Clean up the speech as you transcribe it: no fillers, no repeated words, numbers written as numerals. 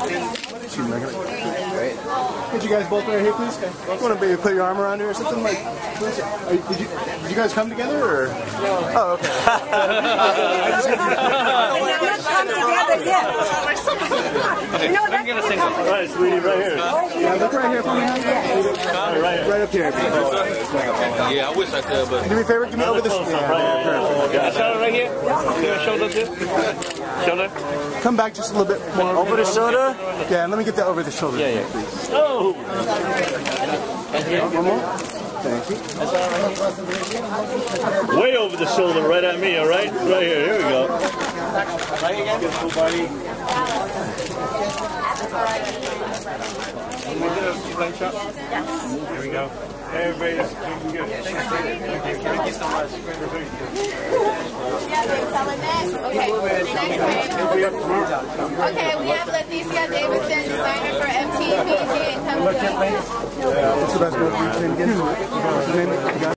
Could you guys both right here, please? You want to maybe put your arm around her or something like? Did you guys come together or? No. Oh, okay. We haven't come together yet. I'm gonna sing. All right, sweetie, right here. Yeah, look right here, please. Right up here. Yeah, I wish I could, but. Do me a favor, give me over the shoulder. Shoulder right here. Shoulder too. Shoulder. Come back just a little bit more. Over the shoulder? Yeah, let me get that over the shoulder. Yeah. Please. Oh! One more. Thank you. Way over the shoulder, right at me, all right? Right here. Here we go. Right again? Beautiful, buddy. Here we go. Everybody's looking good. Thank you so much. Okay, we have Leticia Davidson, designer for MTV and Company. What's the best one?